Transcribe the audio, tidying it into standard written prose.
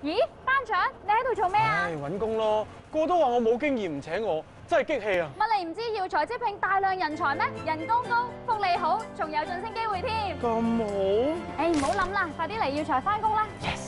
咦，班長，你喺度做咩啊？ 唉，揾工咯，個個都話我冇經驗唔請我，真係激氣啊！ 乜你唔知耀才招聘大量人才咩？人工高，福利好，仲有晉升機會添。 咁好？ 誒，唔好諗啦，快啲嚟耀才返工啦！ Yes。